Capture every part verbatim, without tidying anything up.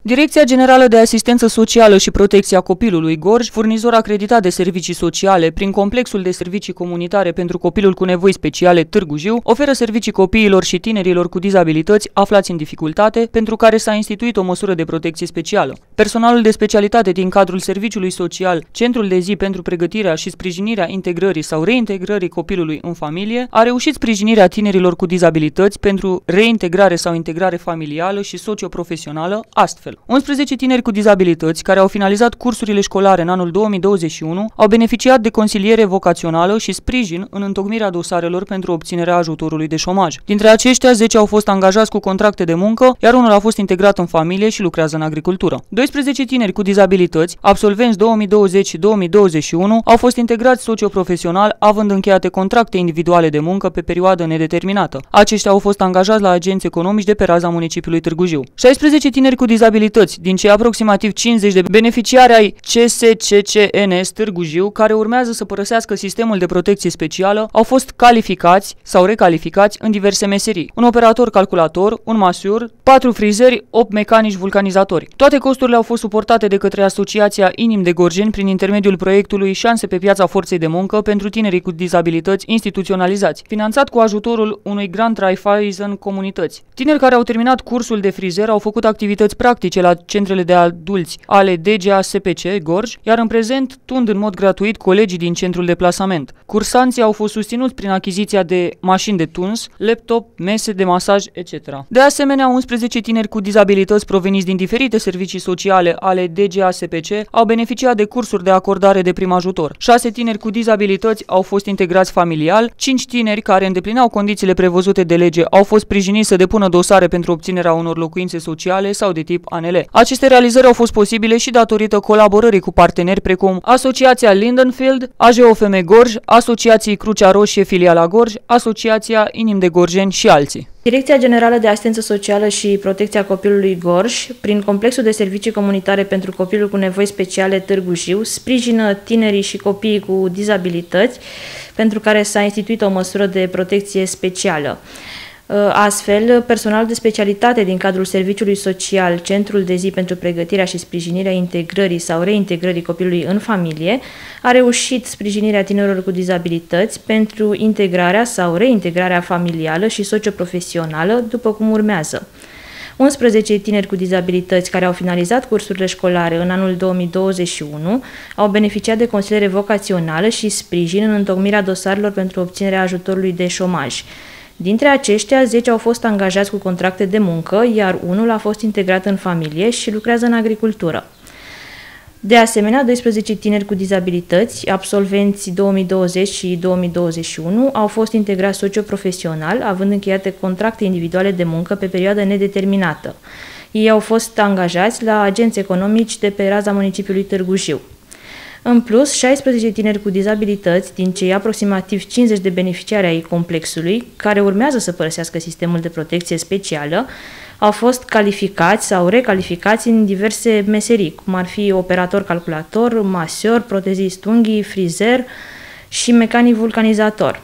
Direcția Generală de Asistență Socială și Protecția Copilului Gorj, furnizor acreditat de servicii sociale prin complexul de servicii comunitare pentru copilul cu nevoi speciale Târgu Jiu, oferă servicii copiilor și tinerilor cu dizabilități aflați în dificultate, pentru care s-a instituit o măsură de protecție specială. Personalul de specialitate din cadrul serviciului social, Centrul de zi pentru pregătirea și sprijinirea integrării sau reintegrării copilului în familie, a reușit sprijinirea tinerilor cu dizabilități pentru reintegrare sau integrare familială și socioprofesională, astfel unsprezece tineri cu dizabilități care au finalizat cursurile școlare în anul două mii douăzeci și unu au beneficiat de consiliere vocațională și sprijin în întocmirea dosarelor pentru obținerea ajutorului de șomaj. Dintre aceștia, zece au fost angajați cu contracte de muncă, iar unul a fost integrat în familie și lucrează în agricultură. doisprezece tineri cu dizabilități, absolvenți două mii douăzeci și două mii douăzeci și unu, au fost integrați socioprofesional, având încheiate contracte individuale de muncă pe perioadă nedeterminată. Aceștia au fost angajați la agenți economici de pe raza municipiului Târgu Jiu. șaisprezece tineri cu dizabilități, din cei aproximativ cincizeci de beneficiari ai C S C C N S Târgu Jiu, care urmează să părăsească sistemul de protecție specială, au fost calificați sau recalificați în diverse meserii: un operator calculator, un masiur, patru frizeri, opt mecanici vulcanizatori. Toate costurile au fost suportate de către Asociația Inim de Gorjeni prin intermediul proiectului Șanse pe piața forței de muncă pentru tinerii cu dizabilități instituționalizați, finanțat cu ajutorul unui grant Raiffeisen Comunități. Tineri care au terminat cursul de frizer au făcut activități practice la centrele de adulți ale D G A S P C Gorj, iar în prezent tund în mod gratuit colegii din centrul de plasament. Cursanții au fost susținuți prin achiziția de mașini de tuns, laptop, mese de masaj, et cetera. De asemenea, unsprezece tineri cu dizabilități proveniți din diferite servicii sociale ale D G A S P C au beneficiat de cursuri de acordare de prim ajutor. șase tineri cu dizabilități au fost integrați familial, cinci tineri care îndeplineau condițiile prevăzute de lege au fost sprijiniți să depună dosare pentru obținerea unor locuințe sociale sau de tip A N L. Aceste realizări au fost posibile și datorită colaborării cu parteneri precum Asociația Lindenfield, A J O F M Gorj, Asociației Crucea Roșie Filiala Gorj, Asociația Inim de Gorjeni și alții. Direcția Generală de Asistență Socială și Protecția Copilului Gorj, prin complexul de servicii comunitare pentru copilul cu nevoi speciale Târgu Jiu, sprijină tinerii și copiii cu dizabilități, pentru care s-a instituit o măsură de protecție specială. Astfel, personalul de specialitate din cadrul serviciului social, Centrul de zi pentru pregătirea și sprijinirea integrării sau reintegrării copilului în familie, a reușit sprijinirea tinerilor cu dizabilități pentru integrarea sau reintegrarea familială și socioprofesională, după cum urmează. unsprezece tineri cu dizabilități care au finalizat cursurile școlare în anul două mii douăzeci și unu au beneficiat de consiliere vocațională și sprijin în întocmirea dosarelor pentru obținerea ajutorului de șomaj. Dintre aceștia, zece au fost angajați cu contracte de muncă, iar unul a fost integrat în familie și lucrează în agricultură. De asemenea, doisprezece tineri cu dizabilități, absolvenți două mii douăzeci și două mii douăzeci și unu, au fost integrați socioprofesional, având încheiate contracte individuale de muncă pe perioadă nedeterminată. Ei au fost angajați la agenți economici de pe raza municipiului Târgu Jiu. În plus, șaisprezece tineri cu dizabilități, din cei aproximativ cincizeci de beneficiari ai complexului, care urmează să părăsească sistemul de protecție specială, au fost calificați sau recalificați în diverse meserii, cum ar fi operator calculator, masior, protezist unghii, frizer și mecanic vulcanizator.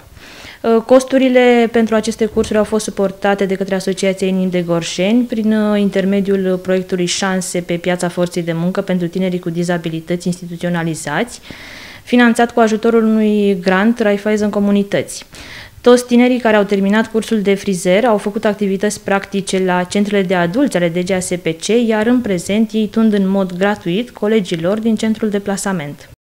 Costurile pentru aceste cursuri au fost suportate de către Asociația Inim de Gorjeni prin intermediul proiectului Șanse pe piața forței de muncă pentru tinerii cu dizabilități instituționalizați, finanțat cu ajutorul unui grant Raiffeisen Comunități. Toți tinerii care au terminat cursul de frizer au făcut activități practice la centrele de adulți ale D G A S P C, iar în prezent ei tund în mod gratuit colegilor din centrul de plasament.